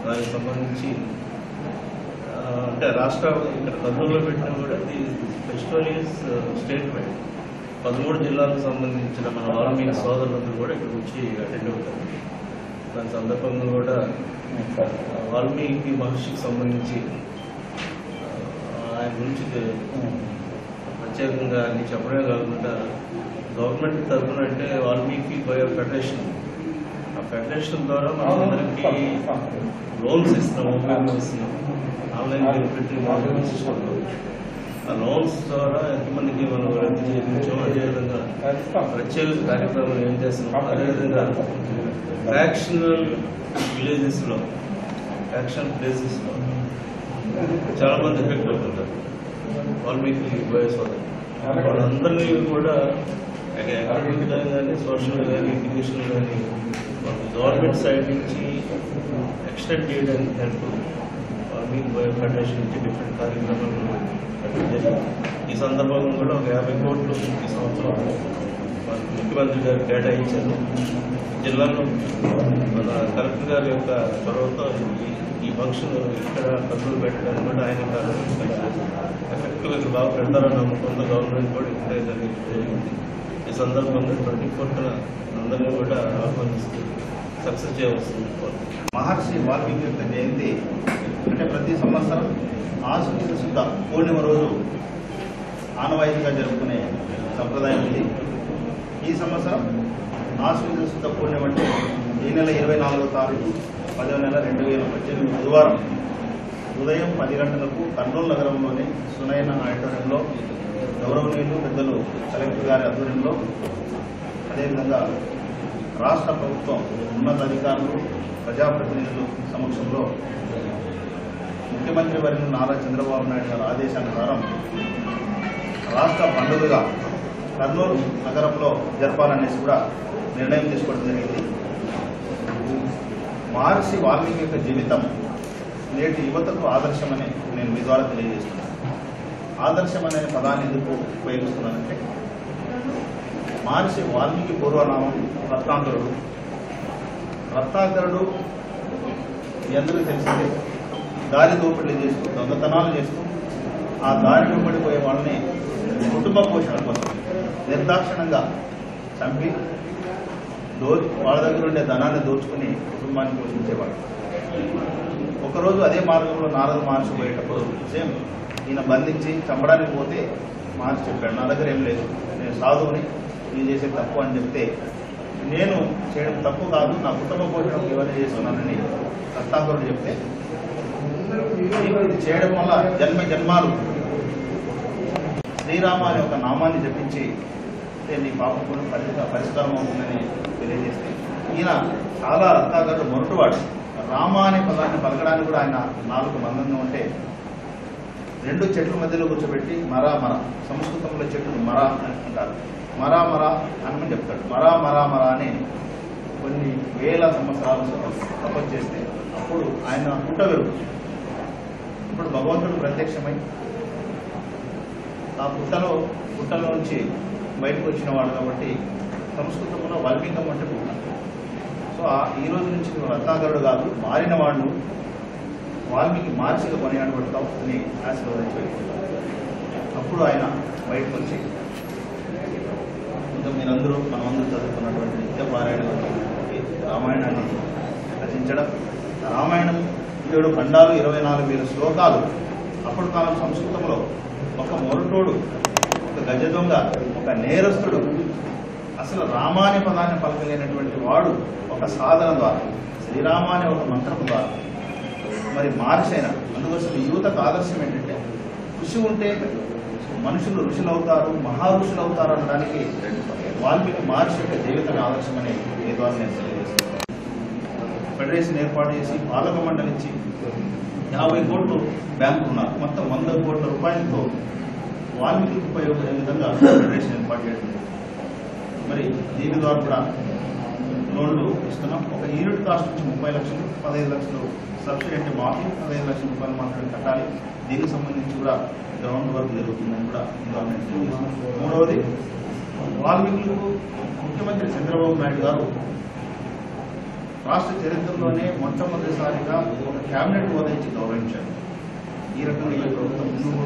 దానికి సంబంధించి అంటే రాష్ట్ర ఇక్కడ కర్నూలులో పెట్టినా కూడా the festival is statewide 13 జిల్లాలకు సంబంధించిన మన వాల్మీకి సోదరులందరూ కూడా ఇక్కడికి వచ్చి అటెండ్ అవుతారు. దాని సందర్భంగా కూడా వాల్మీకి మహర్షికి సంబంధించి ఆయన గురించి ప్రత్యేకంగా అన్ని చెప్పడమే కాకుండా గవర్నమెంట్ తరఫున అంటే వాల్మీకి బయో ఫెడరేషన్, ఆ ఫెడరేషన్ ద్వారా మనందరికీ లోన్స్ ఇస్తున్నాము, ఆన్లైన్ బెనిఫిట్ సిస్టంలో ఆ లోన్స్ ద్వారా ఎంతమందికి మనం రద్దు చేయించాం. అదేవిధంగా ప్రత్యేక కార్యక్రమాలు ఏం చేస్తున్నాం. అదేవిధంగా ఫ్రాక్షనల్ విలేజెస్లో, ఫ్రాక్షన్ ప్లేసెస్లో చాలా మంది ఎఫెక్ట్ అవుతుంటారు వాల్మీకి బయోసోదరు. వాళ్ళందరినీ కూడా ఎకనామిక్గా కానీ సోషల్ కానీ ఎడ్యుకేషన్ కానీ గవర్నమెంట్ సైడ్ నుంచి ఎక్స్టెండ్ చేయడానికి హెల్ప్ వాల్మీకి బయో ఫెడరేషన్ నుంచి డిఫరెంట్ కార్యక్రమాలు. ఈ సందర్భంగా కూడా ఒక 50 కోట్లు ఈ సంవత్సరం ముఖ్యమంత్రి గారు కేటాయించారు. జిల్లాలో మన కలెక్టర్ గారి యొక్క చొరవతో ఈ ఫంక్షన్ ఇక్కడ కర్నూలు పెట్టడానికి కూడా ఆయన ఎఫెక్టివ్గా ఇక్కడ బాగా పెడతారని నమ్ముకుంది. గవర్నమెంట్ కూడా ఇక్కడే జరిగింది. ఈ సందర్భంగా 24న అందరినీ కూడా ఆహ్వానిస్తూ సక్సెస్ చేయవలసింది. మహర్షి వాల్మీకి యొక్క జయంతి అంటే ప్రతి సంవత్సరం ఆశ్వయుజ శుద్ధ పూర్ణిమ రోజు ఆనవాయితీగా జరుపుకునే సంప్రదాయం ఇది. ఈ సంవత్సరం ఆశ్వయుజ శుద్ధ పూర్ణిమ అంటే ఈ నెల 24వ తారీఖు 10వ నెల 2018 బుధవారం ఉదయం 10 గంటలకు కర్నూలు నగరంలోని సునయన ఆడిటోరియంలో గౌరవనీయులు పెద్దలు కలెక్టర్ గారి ఆధ్వర్యంలో, అదేవిధంగా రాష్ట్ర ప్రభుత్వం ఉన్నతాధికారులు, ప్రజాప్రతినిధుల సమక్షంలో ముఖ్యమంత్రి వర్యులు నారా చంద్రబాబు నాయుడు గారి ఆదేశానుసారం రాష్ట్ర పండుగగా కర్నూలు నగరంలో జరపాలనేసి కూడా నిర్ణయం తీసుకోవడం జరిగింది. మహర్షి వాల్మీకి యొక్క జీవితం నేటి యువతకు ఆదర్శమని నేను మీ ద్వారా తెలియజేస్తున్నాను. ఆదర్శం అనే పదాన్ని ఎందుకు ఉపయోగిస్తున్నానంటే మహర్షి వాల్మీకి పూర్వనామం రత్నాకరుడు. రత్నాకరుడు అందరికీ తెలిసిందే, దారి దోపిడీ చేస్తూ దొంగతనాలు చేస్తూ ఆ దారిలో పడిపోయే వాళ్ళని కుటుంబ పోషణ కోసం నిర్దాక్షిణంగా చంపి వాళ్ళ దగ్గర ఉండే ధనాన్ని దోచుకుని కుటుంబాన్ని పోషించేవాడు. ఒకరోజు అదే మార్గంలో నారద మహర్షి పోయేటప్పుడు సేమ్ ఈయన బంధించి చంపడానికి పోతే మహర్షి చెప్పాడు, నా దగ్గర ఏం లేదు, నేను సాధువుని, నేను చేసే తప్పు అని చెప్తే, నేను చేయడం తప్పు కాదు, నా కుటుంబ పోషణకు ఇవన్నీ చేస్తున్నానని రత్నాకరుడు చెప్తే, ఇది చేయడం వల్ల జన్మ జన్మాలు శ్రీరామ అనే ఒక నామాన్ని జపించి నీ పాపం కూడా పరిష్కారం అవుతుందని తెలియజేస్తే, ఈయన చాలా రత్నాకరుడు మొరటువాడు. రామ అనే పదాన్ని పలకడానికి కూడా ఆయన 4 మందంగా ఉంటే 2 చెట్ల మధ్యలో కూర్చోబెట్టి మరా మర, సంస్కృతంలో చెట్లు మరా అని అంటారు, మరా మరా అని చెప్తాడు. మరా మరా మరా అని కొన్ని వేల సంవత్సరాలు తపస్సు చేస్తే అప్పుడు ఆయన పుట్టవేరు. ఇప్పుడు భగవంతుడు ప్రత్యక్షమై ఆ పుట్టలో నుంచి బయటకు వచ్చిన వాడు కాబట్టి సంస్కృతంలో వాల్మీకం అంటే పుట్ట. సో ఈ రోజు నుంచి నువ్వు రత్నాకరుడు కాదు, మారిన వాళ్ళు వాల్మీకి మహర్షిగా కొనియాడబడతావు అని ఆశీర్వదించారు. అప్పుడు ఆయన బయటకు వచ్చి ఇంకా మీరందరూ మనమందరూ చదువుకున్నటువంటి నిత్య పారాయణ రామాయణాన్ని రచించడం. రామాయణం 7 ఖండాలు 24,000 శ్లోకాలు. అప్పుడు కాలం సంస్కృతంలో ఒక మొరటోడు, ఒక గజ దొంగ, ఒక నేరస్తుడు, అసలు రామాని పదాన్ని పలకలేనటువంటి వాడు ఒక సాధన ద్వారా, శ్రీరామ అనే ఒక మంత్రం ద్వారా మరి మహర్షి అయినా. అందుకోసం యువతకు ఆదర్శం ఏంటంటే కృషి ఉంటే మనుషులు ఋషులు అవుతారు, మహా ఋషులు అవుతారు అనడానికి వాల్మీకి మహర్షి యొక్క జీవితమే ఆదర్శమని ఈ ద్వారా నేను తెలియజేస్తున్నాను. ఫెడరేషన్ ఏర్పాటు చేసి పాలక మండలి ఇచ్చి 50 కోట్లు బ్యాంకు ఉన్నారు. మొత్తం 100 కోట్ల రూపాయలతో వాల్మీకి ఉపయోగపడే విధంగా ఫెడరేషన్ ఏర్పాటు చేయడం. మరి దీని ద్వారా కూడా లోన్లు ఇస్తున్నాం. ఒక యూనిట్ కాస్ట్ నుంచి 30 లక్షలు, 15 లక్షలు సబ్సిడీ అంటే మాఫీ, 15 లక్షల రూపాయలు మాత్రమే కట్టాలి. దీనికి సంబంధించి కూడా గ్రౌండ్ వర్క్ జరుగుతుందని కూడా గవర్నమెంట్. మూడవది, వాల్మీకులకు ముఖ్యమంత్రి చంద్రబాబు నాయుడు గారు రాష్ట్ర చరిత్రలోనే మొట్టమొదటిసారిగా ఒక క్యాబినెట్ హోదా ఇచ్చి గౌరవించారు. ఈ రకంగా ఈ ప్రభుత్వం ముందుకు